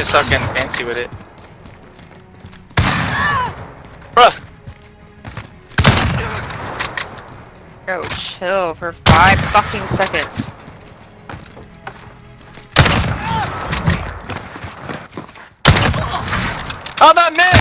just start getting fancy with it. Bruh! Bro, chill for 5 fucking seconds. Oh, that man!